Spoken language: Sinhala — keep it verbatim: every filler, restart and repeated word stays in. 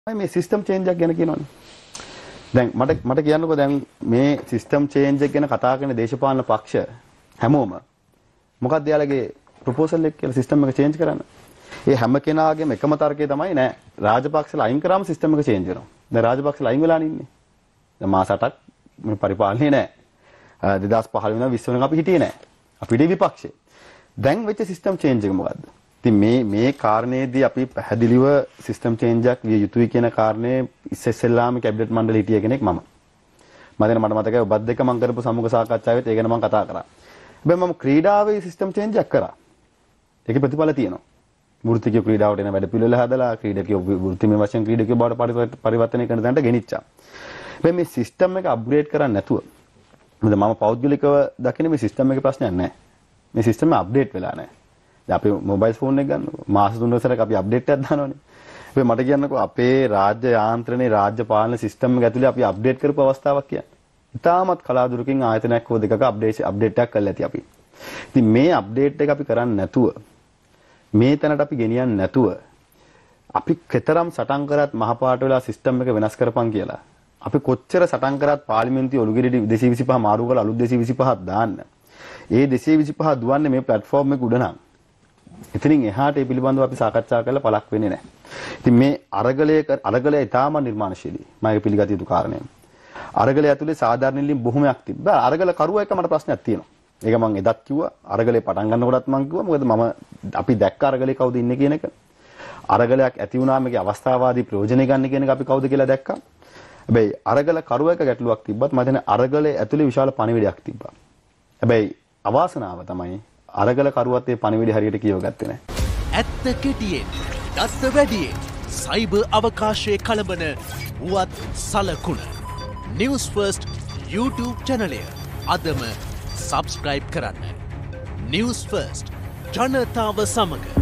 මේ සිස්ටම් චේන්ජ් එකක් ගැන කියනවනේ. දැන් මට මට කියන්නකෝ දැන් මේ සිස්ටම් චේන්ජ් එක ගැන කතා කරන දේශපාලන පක්ෂ හැමෝම මොකක්ද යාලගේ ප්‍රොපෝසල් එක කියලා සිස්ටම් එක චේන්ජ් කරන්න. ඒ හැම කෙනාගේම එකම තර්කය තමයි නෑ රාජපක්ෂලා අයින් කරාම සිස්ටම් එක චේන්ජ් වෙනවා. දැන් රාජපක්ෂලා අයින් වෙලා ඉන්නේ. දැන් මාස අටක් මේ පරිපාලනේ නෑ. දෙදාස් පහළ වෙනවා විස්ස වෙනවා අපි හිටියේ නෑ. අපිට විපක්ෂේ. දැන් වෙච්ච සිස්ටම් චේන්ජ් එක මොකද්ද? ඉතින් මේ මේ කාරණේදී අපි පැහැදිලිව සිස්ටම් චේන්ජ් එකක් විය යුතුයි කියන කාරණේ ඉස්සෙල්ලාම කැබිනට් මණ්ඩලයේ හිටිය කෙනෙක් මම. මම දැන් මට මතකයි ඔබත් දෙක මම කරපු සමුග සාකච්ඡාවෙත් ඒ ගැන මම කතා කරා. හැබැයි මම ක්‍රීඩාවේ සිස්ටම් චේන්ජ් එකක් කරා. ඒකේ ප්‍රතිඵල තියෙනවා. වෘත්තික ක්‍රීඩාවට එන වැඩ පිළිවෙල හදලා ක්‍රීඩකයෝ වෘත්තිමය වශයෙන් ක්‍රීඩකයෝ බවට පරිවර්තනය කරන තැනට ගෙනිච්චා. හැබැයි මේ සිස්ටම් එක අප්ග්‍රේඩ් කරන්නේ නැතුව මොකද මම පෞද්ගලිකව දකින මේ සිස්ටම් එකේ ප්‍රශ්නයක් නැහැ. මේ සිස්ටම් එක අප්ඩේට් වෙලා නැහැ. දැන් අපි මොබයිල් ෆෝන් එක ගන්නකො මාස තුන වසරක අපි අප්ඩේට් එකක් දානවනේ. හැබැයි මට කියන්නකෝ අපේ රාජ්‍ය යාන්ත්‍රණේ රාජ්‍ය පාලන සිස්ටම් එක ඇතුලේ අපි අප්ඩේට් කරපු අවස්ථාවක් කියන්නේ. ඉතාමත් කලාතුරකින් ආයතනයක් හෝ දෙකක අප්ඩේට් අප්ඩේට් එකක් කරලා ඇති අපි. ඉතින් මේ අප්ඩේට් එක අපි කරන්නේ නැතුව මේ තැනට අපි ගෙනියන්නේ නැතුව අපි කතරම් සටන් කරත් මහපාට වෙලා සිස්ටම් එක වෙනස් කරපන් කියලා. අපි කොච්චර සටන් කරත් පාර්ලිමේන්තුවේ ඔලුගෙඩි දෙසිය විසිපහ මාරු කරලා අලුත් දෙසිය විසිපහක් දාන්න. ඒ දෙසිය විසිපහ දුවන්නේ මේ ප්ලැට්ෆෝම් එක උඩ නම්. ඉතින් එහාට ඒ පිළිබඳව අපි සාකච්ඡා කරලා පළක් වෙන්නේ නැහැ. ඉතින් මේ අරගලයේ අරගලය ඉතාම නිර්මාණශීලී. මම ඒක පිළිගත යුතු කාරණයක්. අරගලය ඇතුලේ සාධාරණ නිලින් බොහොමයක් තිබ්බා. අරගල කරුවා එක මට ප්‍රශ්නයක් තියෙනවා. ඒක මම එදත් කිව්වා. අරගලේ පටන් ගන්නකොටත් මම කිව්වා. මොකද මම අපි දැක්ක අරගලේ කවුද ඉන්නේ කියන එක. අරගලයක් ඇති වුණාම ඒකේ අවස්ථාවාදී ප්‍රයෝජනෙ ගන්න කියන එක අපි කවුද කියලා දැක්කා. හැබැයි අරගල කරුවා එක ගැටලුවක් තිබ්බත් මම හිතන්නේ අරගලේ ඇතුලේ විශාල පණිවිඩයක් තිබ්බා. හැබැයි අවාසනාව තමයි අරගල කරුවත් ඒ පණිවිඩය හරියට කියවගත්තේ නැහැ. ඇත්ත කෙටියෙන්, දත්ත වැඩියෙන්, සයිබර් අවකාශයේ කලබන වුවත් සලකුණ. News First YouTube channelය අදම subscribe කරන්න. News First ජනතාව සමග